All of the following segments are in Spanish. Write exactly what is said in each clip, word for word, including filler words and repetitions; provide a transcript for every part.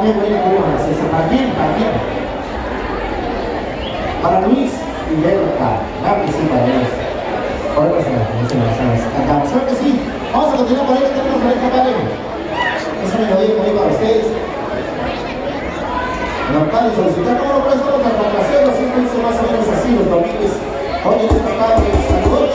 muy bonito que iban a hacer. ¿Para quién? ¿Para quién? Para Luis y Berta. Claro que sí, para ellos. Ahora se las cantamos. Claro que sí. Vamos a continuar por ahí, que tenemos por ahí, compadre. Esa melodía por ahí para ustedes. Los padres solicitar, ¿cómo lo prestamos al Racacero? Así que dice más o menos así los domingos. Oye, esta tarde, saludos.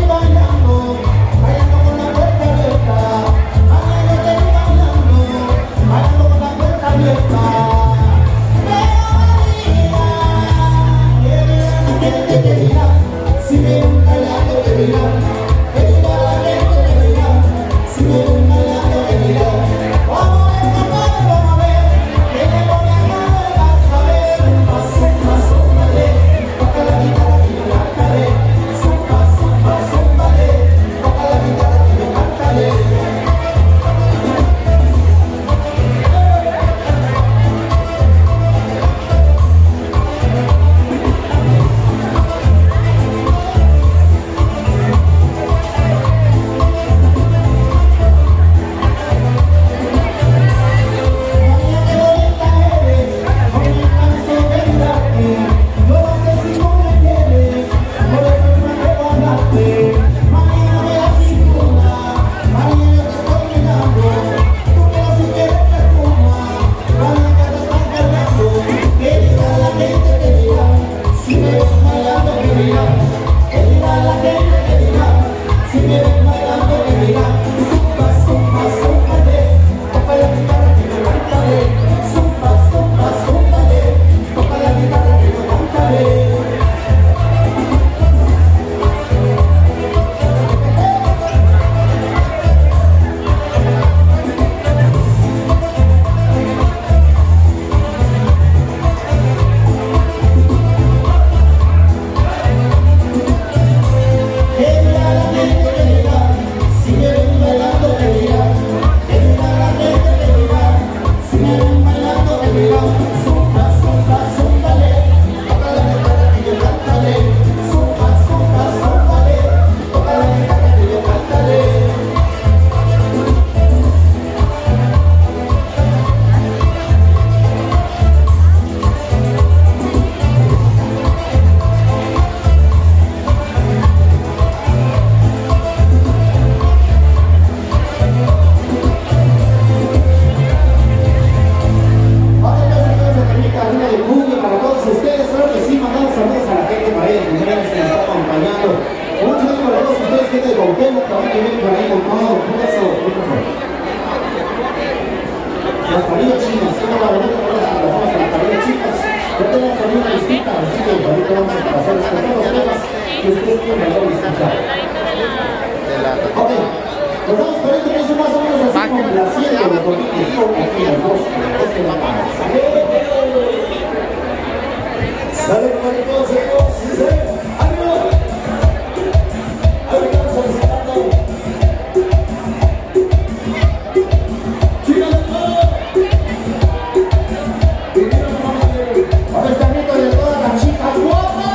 Bailando, con la puerta abierta, bailando, bailando. Las familias chinas, una variedad de cosas que pasamos en las familias chicas. Ya tenemos también una visita, así que ahorita vamos a pasar a escuchar los temas que ustedes tienen valor de escuchar. Ok, nos vamos por esto, que es más o menos así como la siete de Comiquismo aquí en el bosque, el bosque de la paz. Sale por ahí todos ellos, sí, sí, ánimo. Ahorita vamos solicitando. Ahora está riendo de todas las chicas guapas.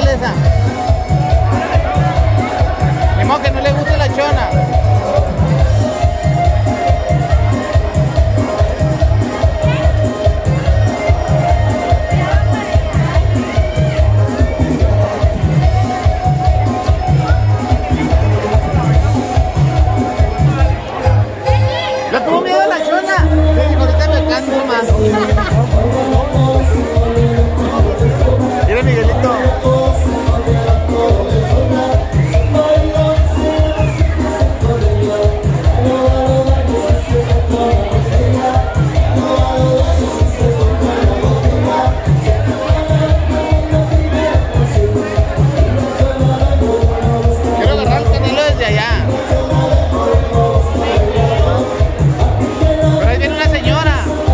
esa. Ni modo que no le guste la chona. ¿Le tuvo miedo a la chona? Sí, ahorita me canso más. Mira, Miguelito. Quiero agarrar el canelo desde allá. Pero ahí viene una señora.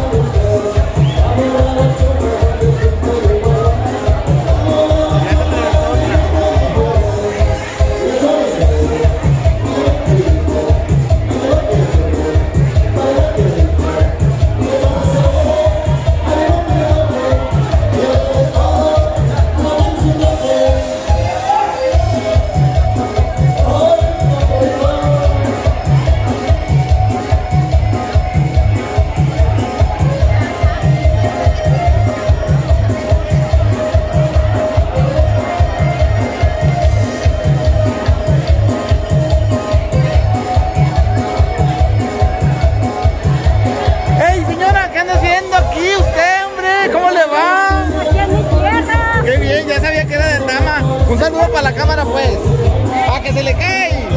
Un saludo para la cámara, pues. ¡A que se le cae!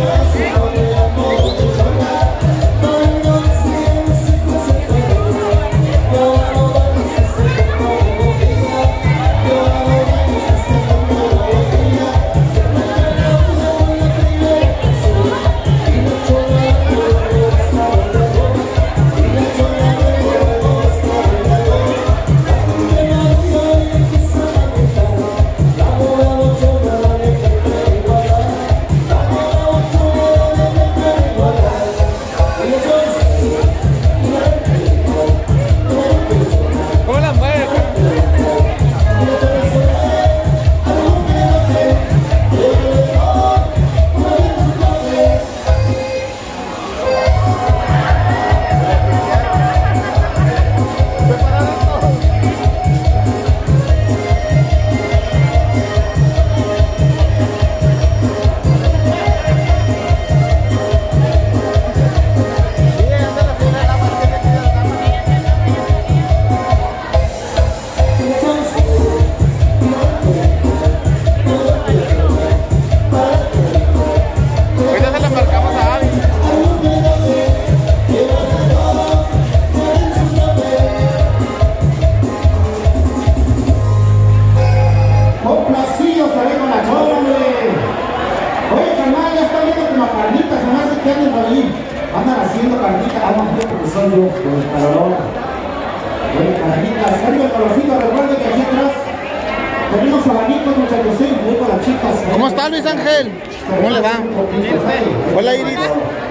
Andan haciendo carnitas, vamos a ver porque son yo, con el calorón. Bueno, carnitas, arriba el calorcito, recuerden que aquí atrás tenemos abanicos, muchachos, sí, muy con las chicas. ¿Cómo está Luis Ángel? ¿Cómo le va? Hola Iris.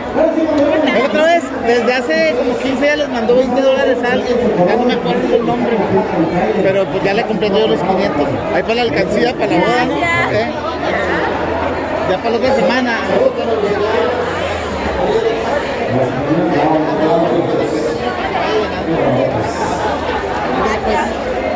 La otra vez, desde hace como quince días les mandó veinte dólares a alguien, ya no me acuerdo el nombre, pero pues ya le compré yo los quinientos. Ahí para la alcancía, para la boda, ¿no? ¿Eh? Ya para la otra semana. Pues,